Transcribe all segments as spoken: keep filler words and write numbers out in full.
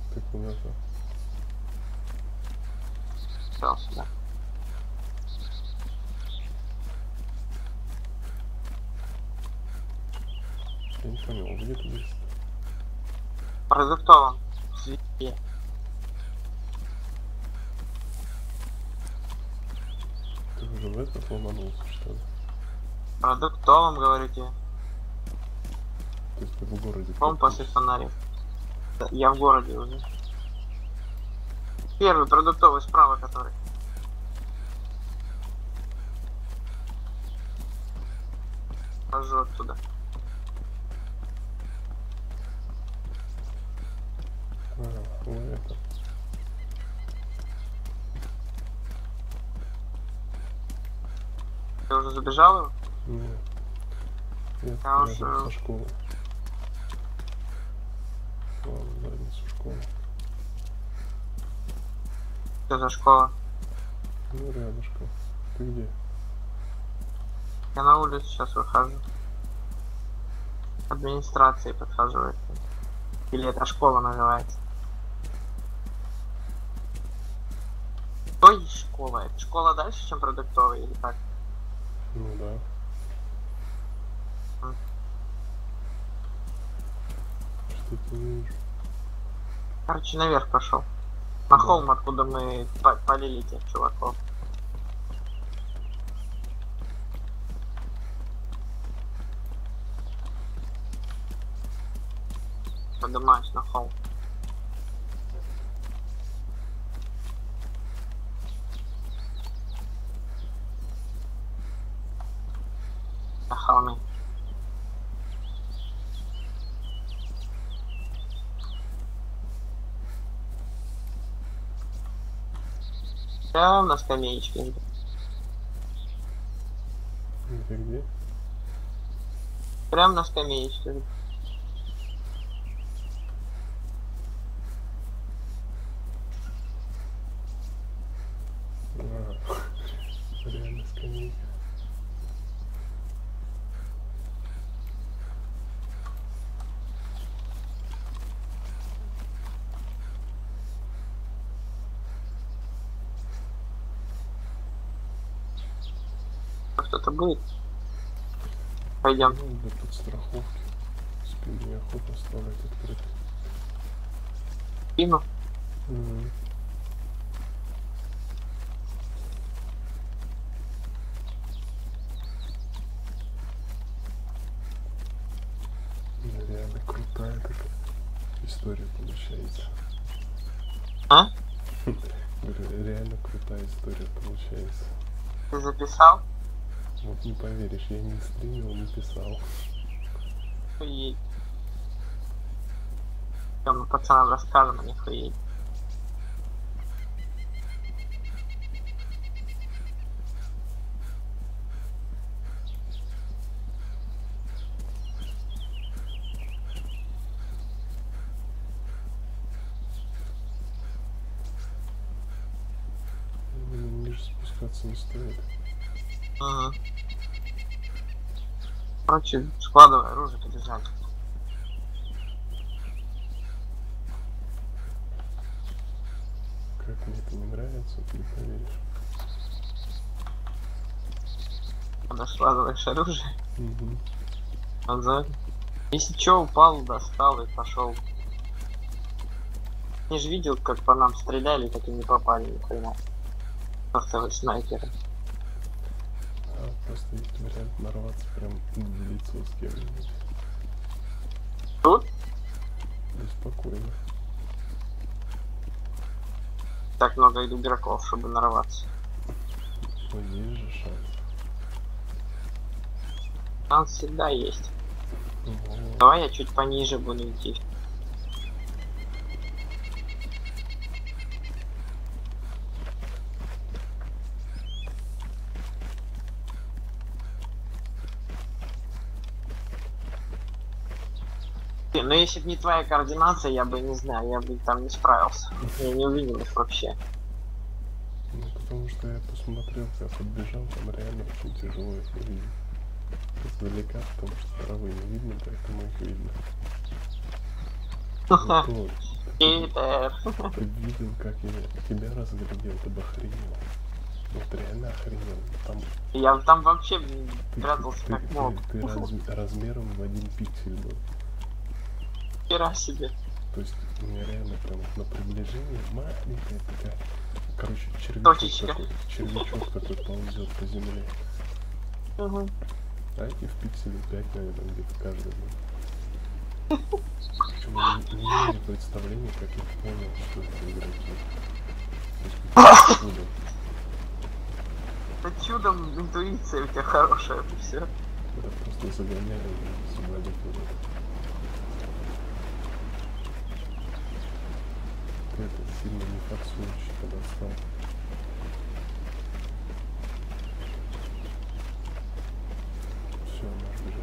Ты куда-то? Все, сюда. Я не понял, где ты есть? Продуктовом. Свете. Ты уже в этот ломанулся, что ли? Продуктовом, говорю тебе. То есть ты в городе? Компас и фонарик. Да, я в городе уже. Первый продуктовый справа, который. Хожу оттуда. А, ну это. Ты уже забежал его? Нет. Нет, Я рядом уже... со школой. Ладно, задницу школы. Что за школа? Ну, рядышком. Ты где? Я на улицу сейчас выхожу. Администрации подхожу. Или это школа называется? Что есть школа? Это школа дальше, чем продуктовая или как? Ну да. М. Что-то не вижу. Короче, наверх пошел. На Да. холм, откуда мы по полили тех чуваков. Поднимаюсь на холм. На холме. Прям на скамеечке жду. Ты где? Прям на скамеечке жду. А, реально скамейка. Что-то будет. Пойдем. Ну, для подстраховки. Спину неохота оставлять открытой. Спину. Угу. Реально крутая такая история получается. А? Говорю, реально крутая история получается. Ты записал? Вот не поверишь, я не стримил, не писал. Охуеть. Всё, мы пацанам расскажем, они охуеть. Ну, ниже спускаться не стоит. Угу. Короче, складывай оружие, побежали. Как мне это не нравится, ты не поверишь. Когда складываешь оружие, Угу. назад. Если чё, упал, достал и пошел. Я же видел, как по нам стреляли, так и не попали, ни хрена. Просто вы снайперы. А просто есть вариант нарваться прям в лицо с кем-нибудь. Тут? Да спокойно. Так много игроков, чтобы нарваться. Ну, есть же шанс. Шанс всегда есть. Вот. Давай я чуть пониже буду идти. Ну если бы не твоя координация, я бы не знаю, я бы там не справился. Я не увидел их вообще. Ну, потому что я посмотрел, когда подбежал, там реально очень тяжело их увидеть. Издалека, потому что травы не видно, поэтому их видно. Ну, то, Питер. Ты видел, как я тебя разглядел, ты бы охренел. Вот реально охренел. Там Я там вообще ты, прятался ты, как ты, мог. ты раз, размером в один пиксель был. Хера себе. То есть у меня реально прям на приближение маленькая такая, короче, червячок Точечка. такой, червячок такой ползет по земле. Угу. А эти в пикселе пять, наверное, где-то каждый был. Причем я не, не имею представления, как я понял, что это игроки. То есть каким чудом. Это чудом интуиция у тебя хорошая, это все. Это просто загоняли самолет в это. Ты это сильно не форсуешь, когда стал. Все, наш бежит.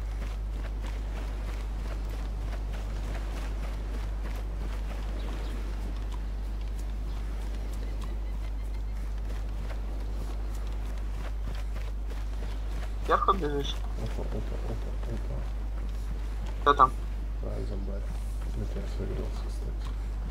Вверху бежишь? Опа, опа, опа, опа. Что там? А, зомбарь. На тебя согрелся, кстати.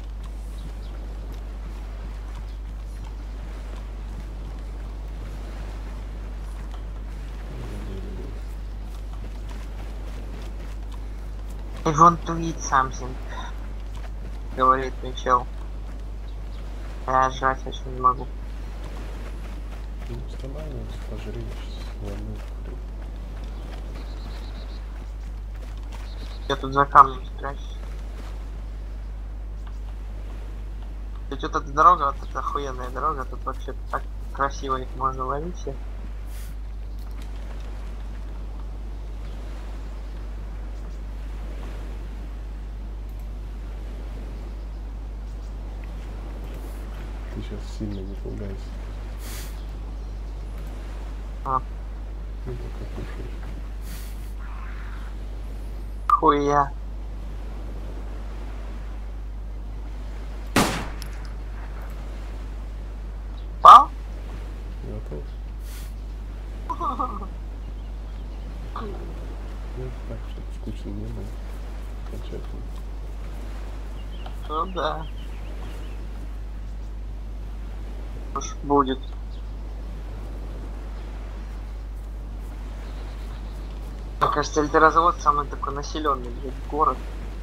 I want to eat something. Говорит Мичел. Я жрать очень не могу. Ну, устанавливайся, пожри, сломил хрен. Я тут за камнем спрячусь. Ведь вот эта дорога, вот эта охуенная дорога, тут вообще так красиво их можно ловить всех. Ты сейчас сильно не пугайся. А. Ну, пока кушаешь. Хуя. Пал? Готов? Ну, так, чтобы скучно не было. Окончательно. Ну да. Уж будет. Мне кажется, Эльдоразавод самый такой населенный, блядь, город.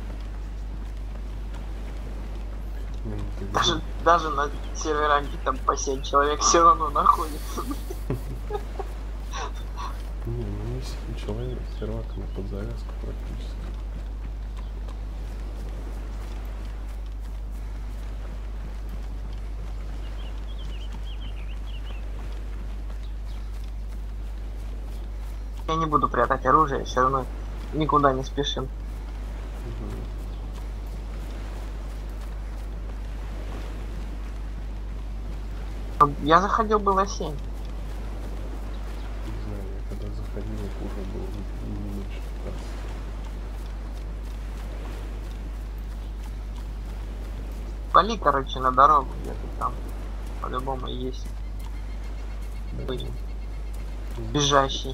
Ну, ты Даже, видел? даже на серверах, где там по семь человек все равно находится. Не, ну не семь человек, сервак на подзавязку практически. Я не буду прятать оружие, все равно никуда не спешим. Угу. Я заходил было семь. Не знаю, я когда заходил, это уже было не меньше пятнадцати. Вали, короче, на дорогу где-то там. По-любому есть. Да, Ой. ну, Бежащий.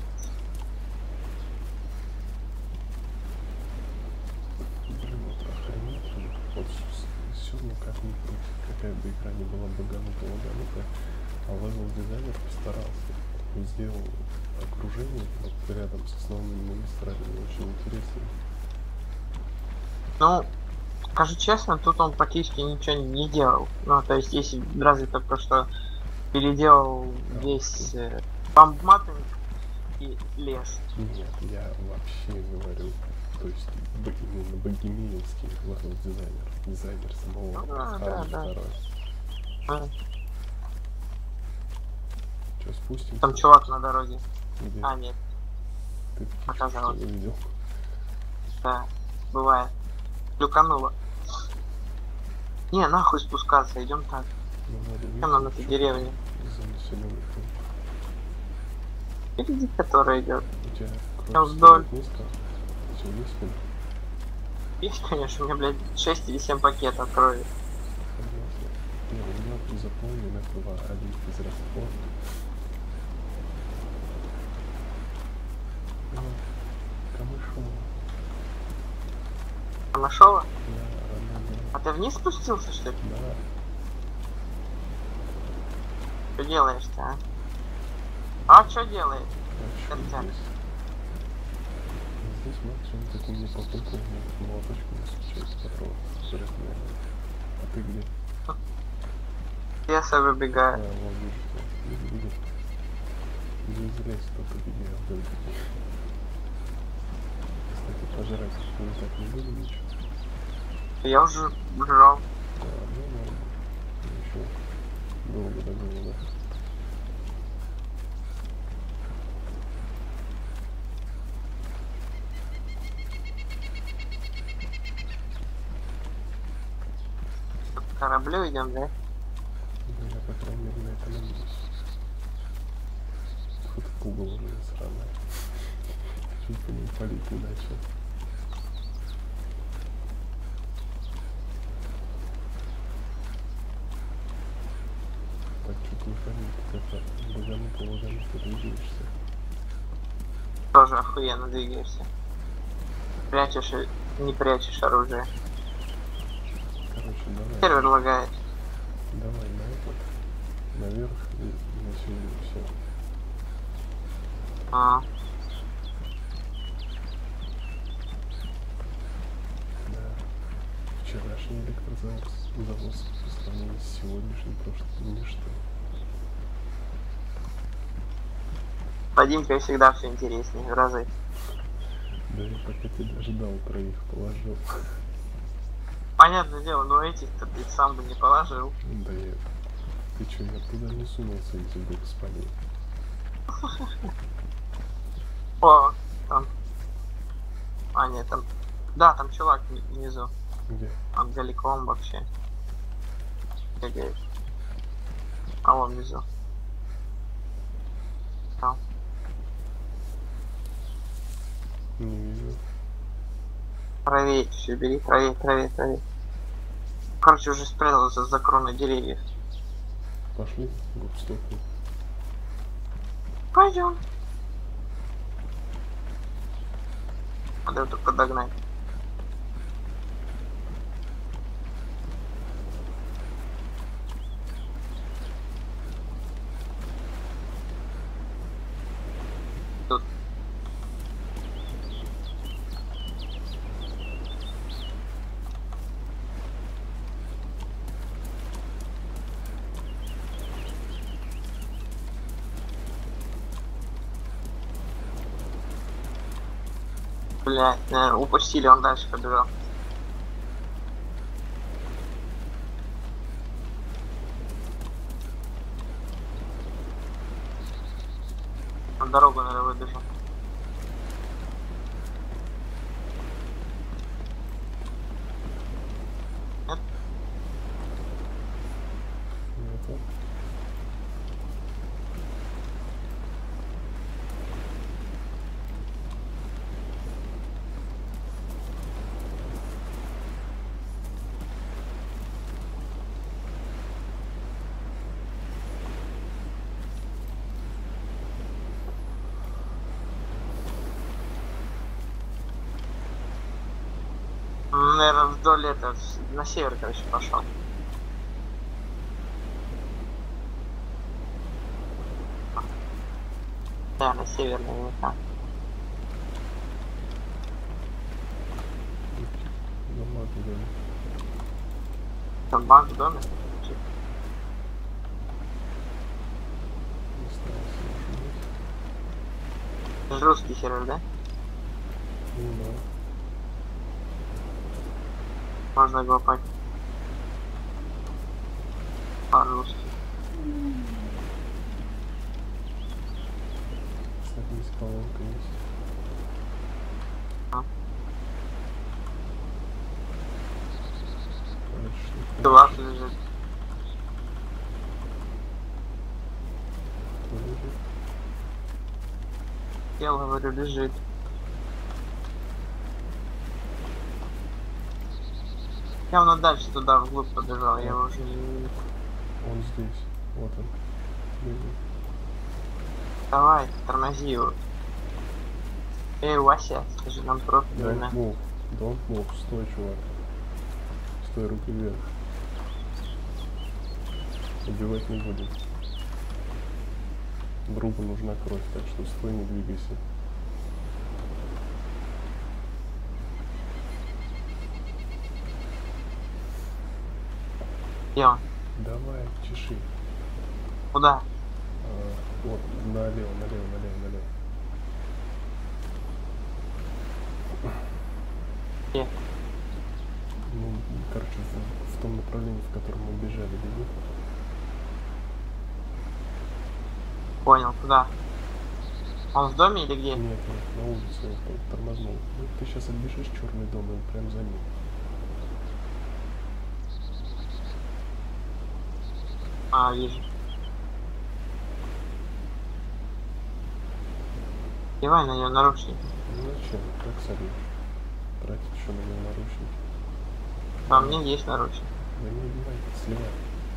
блин, вот охренеть же. Вот все, ну как ни крути, какая бы игра не была баганутая, лаганутая, а левел дизайнер постарался. Он сделал окружение вот рядом с основными магистральными очень интересным. Ну, скажу честно, тут он практически ничего не делал. Ну, то есть, если разве только что переделал весь э, бамбмаппинг и лес. Нет, я вообще говорю, то есть б- именно богемеевский левел дизайнер, дизайнер самого Ну, да, Арма да, да. второй. А, Че, спустимся? там чувак на дороге. Где? А, нет, Ты птичку, оказалось. что ли, видел? Да, бывает. Люкануло. Не, нахуй спускаться, идем так. Ну, надо Там нам видеть, этой что деревне. за населенный пункт. Впереди, которая идет. У тебя Там кровь вдоль. стоит низко? Все, есть спин? Есть, конечно, у меня, блядь, шесть или семь пакетов крови. Согласен. Не, у меня заполнен этого один из раствор. Ну, Камышова. Нашел? Я родной город. А ты вниз спустился, что ли? Да. Что делаешь-то, а? А что делает? А что Конца. здесь? Здесь максимум такими попытками молоточком стучать патрон. А ты где? Я себе А, выбегаю. вон вижу тебя. Иди, иди. Иди залезь, только иди, я вдоль иди. Кстати, пожрать мы так не будем ничего. Я уже жрал. Да, ну ладно. Еще долго до голода. К кораблю идем, да? Ну, я, по крайней мере, на это надеюсь. Хоть пугало уже сраное. Чуть по ним палить не начал. Так, что-то не пойму, как это багану-полагану-то двигаешься. Тоже охуенно двигаешься. Прячешь и не прячешь оружие. Короче, давай. Сервер лагает. Давай на этот. Наверх и на север все. А, Да. Вчерашний электрозавоз завоз по сравнению с сегодняшним просто ничто. Вадимка всегда все интереснее в разы. Да я пока тебя ждал, троих положил. Понятное дело, но этих-то ты сам бы не положил. Да я... Ты чё, я туда не сунулся, если бы их спалил. О, там. А, нет, там. Да, там чувак внизу. Где? Он далеко вообще. Бегает. А вон внизу. Там. Не вижу. Правее все бери, правее, правее, правее. Короче, уже спрятался за кроной деревьев. Пошли, губстопы. Пойдем. Надо только догнать. Тут. Блять, наверное, упустили, он дальше побежал. На дорогу, наверное, выбежал. Нет? Нету. Наверное, вдоль этого, на север, короче, пошел. Да, на север, наверняка. Дома туда. Там банк в доме. Остался шуметь. Русский сервер, да? Ну да. Можно его пойти. По-русски. Кстати, здесь колонка есть. А. Короче, что Чувак лежит. лежит. Я говорю, лежит. Явно дальше туда вглубь побежал, я его уже не вижу. Он здесь. Вот он. Бежит. Давай, тормози его. Эй, Вася, скажи нам профиль. Don't move. Don't move. Стой, чувак. Стой, руки вверх. Убивать не будем. Другу нужна кровь, так что стой, не двигайся. Я. Давай, чеши. Куда? А, вот, налево, налево, налево, налево. Где? Ну, короче, в, в том направлении, в котором мы бежали, беги. Понял, куда? Он в доме или где? Нет, нет, на улице, он тормознул. Ну, ты сейчас отбежишь черный дом, и он прям за ним. А, вижу. Девай на нее наручники. Ну зачем? Как сольешь? Тратить еще на него наручники. А у меня есть наручники. Да не убивай, сливай.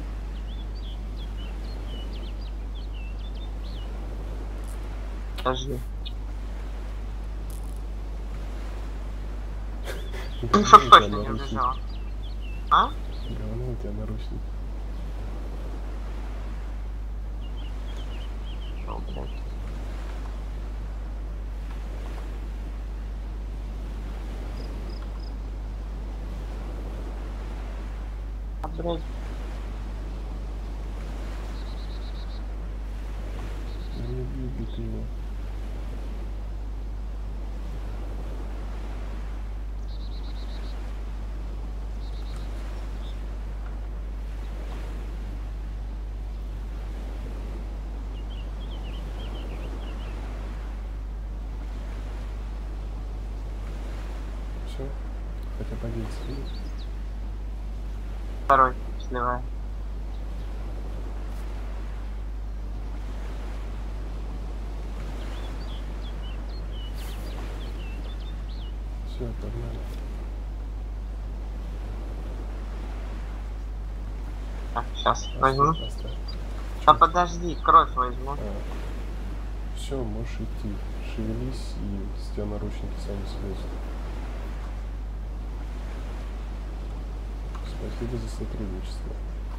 Подожди. Ну Говно что у тебя точно не наручники. убежала? А? Говно у тебя наручники. О, блядь. А, блядь. Да не двигай ты его. Все? Хотя погоди, слив. Второй сливаю. Все, погнали. Так, сейчас Оставь, возьму. оставь. Да Чё? подожди, кровь возьму. А. Все, можешь идти. Шевелись, и с тебя наручники сами слезут. Спасибо за сотрудничество.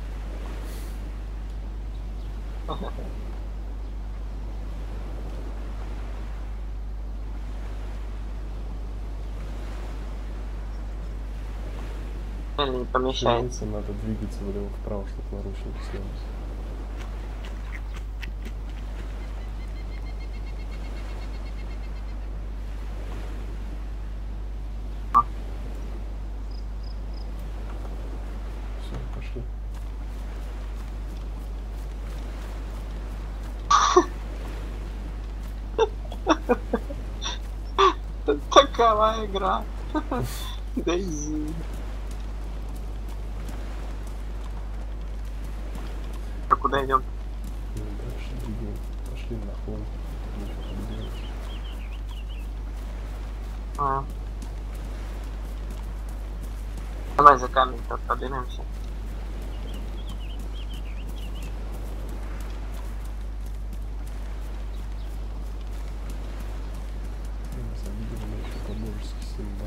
Или не помещается. Шевелиться надо, двигаться влево-вправо, чтобы наручники снялись. Все, пошли. Такова игра. Дейзи. А куда идем? Ну, дальше двигаем. Пошли на холм. Ничего там делать. А. Давай за камень-то поднимемся. На самом деле мы еще по-божески с ним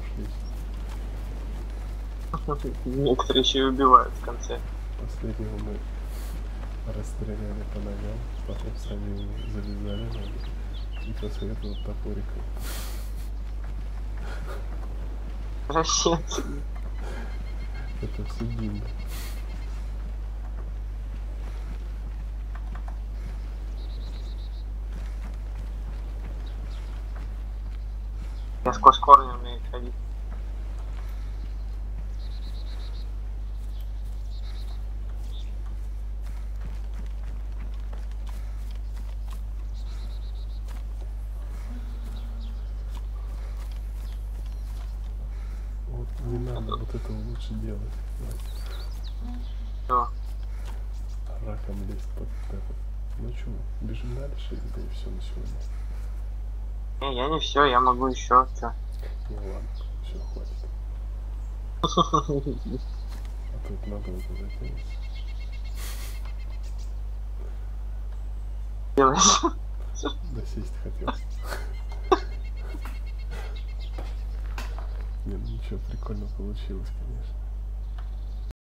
нашлись. Некоторые еще и убивают в конце. Последнего мы расстреляли по ногам, потом сами его завязали ноги. И после этого топориком. Расщец. Это все Димба. Я сквозь корни умею ходить. Вот не надо вот этого лучше делать. Все. Раком лезть под этот. Ну что, бежим дальше, да и все на сегодня. Не, я не все, я могу еще что. Ну ладно, все, хватит. А тут надо это затянуть. Делаешь? Да сесть хотел. Не, ну ничего, прикольно получилось, конечно.